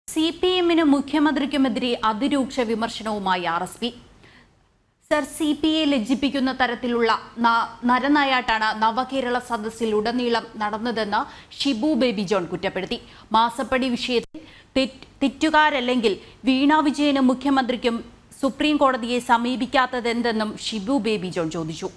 സിപിഎമ്മിന് മുഖ്യമന്ത്രിക്കുമെതിരെ അതിരൂക്ഷ വിമർശനവുമായി RSP. Sir, CPI ലജ്ജിപ്പിക്കുന്ന തരത്തിലുള്ള നരനായാട്ടാണ് നവകേരള സദസ്സിൽ ഉടനീളം നടന്നതെന്ന് ഷിബു ബേബി ജോൺ കുറ്റപ്പെടുത്തി. മാസപ്പടി വിഷയത്തിൽ തെറ്റുകാരല്ലെങ്കിൽ വീണ വിജയനും മുഖ്യമന്ത്രിക്കും സുപ്രീം കോടതിയെ സമീപിക്കാത്തതെന്തെന്നും ഷിബു ബേബി ജോൺ ചോദിച്ചു.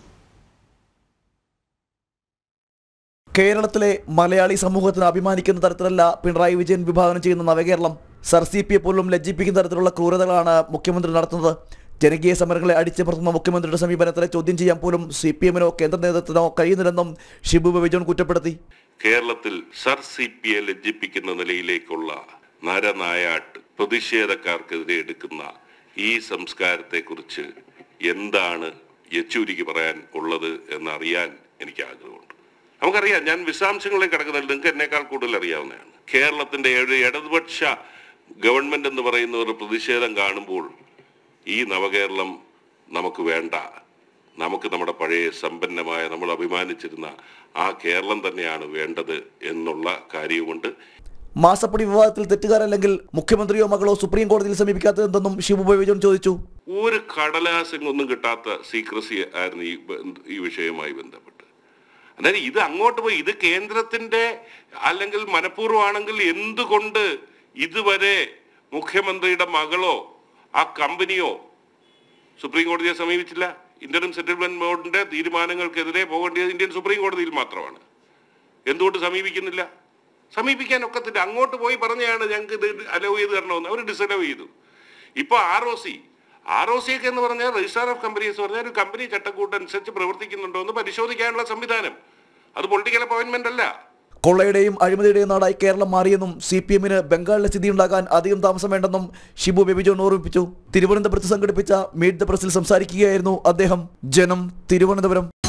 കേരളത്തിലെ മലയാളി സമൂഹത്തിന് അഭിമാനിക്കുന്ന തരത്തിലല്ല പിണറായി വിജയൻ വിഭാവനം ചെയ്യുന്ന നവകേരളം. സർ സിപിയെ പോലും ലജ്ജിപ്പിക്കുന്ന തരത്തിലുള്ള ക്രൂരതകളാണ് മുഖ്യമന്ത്രി നടത്തുന്നത്. ജനകീയ സമരങ്ങളെ അടിച്ചമർത്തുന്ന മുഖ്യമന്ത്രിയുടെ സമീപനത്തെ ചോദ്യം ചെയ്യാൻ പോലും സിപിഎമ്മിനോ കേന്ദ്ര നേതൃത്വത്തിനോ കഴിയുന്നില്ലെന്നും ഷിബു ബേബി ജോൺ കുറ്റപ്പെടുത്തി. കേരളത്തിൽ സർ സിപിയെ ലജ്ജിപ്പിക്കുന്ന നിലയിലേക്കുള്ള നരനായാട്ട് പ്രതിഷേധക്കാർക്കെതിരെ എടുക്കുന്ന ഈ സംസ്കാരത്തെക്കുറിച്ച് എന്താണ് യെച്ചൂരിക്ക് പറയാൻ ഉള്ളത് എന്നറിയാൻ എനിക്ക് ആഗ്രഹമുണ്ട്. നമുക്കറിയാം, ഞാൻ വിശദാംശങ്ങളെ കിടക്കുന്നില്ല, നിങ്ങൾക്ക് എന്നേക്കാൾ കൂടുതൽ അറിയാവുന്നതാണ്. കേരളത്തിന്റെ ഇടതുപക്ഷ ഗവൺമെന്റ് എന്ന് പറയുന്ന ഒരു പ്രതിഷേധം കാണുമ്പോൾ ഈ നവകേരളം നമുക്ക് വേണ്ട, നമുക്ക് നമ്മുടെ പഴയ സമ്പന്നമായ നമ്മൾ അഭിമാനിച്ചിരുന്ന ആ കേരളം തന്നെയാണ് വേണ്ടത് എന്നുള്ള കാര്യവുമുണ്ട്. മാസപ്പടി വിവാദത്തിൽ തെറ്റുകാരല്ലെങ്കിൽ മുഖ്യമന്ത്രിയോ മകളോ സുപ്രീം കോടതിയിൽ സമീപിക്കാത്തതെന്തെന്നും ഷിബു ബേബി ജോൺ ചോദിച്ചു. ഒരു കടലാസൊന്നും കിട്ടാത്ത സീക്രസി ആയിരുന്നു ഈ വിഷയവുമായി ബന്ധപ്പെട്ട്. അതായത് ഇത് അങ്ങോട്ട് പോയി, ഇത് കേന്ദ്രത്തിന്റെ അല്ലെങ്കിൽ മനഃപൂർവ്വമാണെങ്കിൽ എന്തുകൊണ്ട് ഇതുവരെ മുഖ്യമന്ത്രിയുടെ മകളോ ആ കമ്പനിയോ സുപ്രീം കോടതിയെ സമീപിച്ചില്ല? ഇന്ററിം സെറ്റിൽമെന്റ് ബോർഡിന്റെ തീരുമാനങ്ങൾക്കെതിരെ പോകേണ്ടത് ഇന്ത്യൻ സുപ്രീം കോടതിയിൽ മാത്രമാണ്. എന്തുകൊണ്ട് സമീപിക്കുന്നില്ല? സമീപിക്കാൻ ഒക്കത്തില്ല. അങ്ങോട്ട് പോയി പറഞ്ഞാണ് ഞങ്ങൾക്ക് ഇത് അലോ ചെയ്ത് തരണമെന്ന്, അവർ ഡിസലോ ചെയ്തു. ഇപ്പൊ ROC ഒക്കെ എന്ന് പറഞ്ഞാൽ രജിസ്ട്രാർ ഓഫ് കമ്പനീസ് പറഞ്ഞാൽ ഒരു കമ്പനി ചട്ടക്കൂട്ട് അനുസരിച്ച് പ്രവർത്തിക്കുന്നുണ്ടോ എന്ന് പരിശോധിക്കാനുള്ള സംവിധാനം. അത് പൊളിറ്റിക്കൽ അപ്പോയിന്റ്മെന്റ് അല്ല. കൊള്ളയുടെയും അഴിമതിയുടെയും നാടായി കേരളം മാറിയെന്നും സിപിഎമ്മിന് ബംഗാളിലെ സ്ഥിതി ഉണ്ടാകാൻ അധികം താമസം വേണ്ടെന്നും ഷിബു ബേബി ജോൺ ഓർമ്മിപ്പിച്ചു. തിരുവനന്തപുരത്ത് സംഘടിപ്പിച്ച മീറ്റ് ദ പ്രസിൽ സംസാരിക്കുകയായിരുന്നു അദ്ദേഹം. ജനം, തിരുവനന്തപുരം.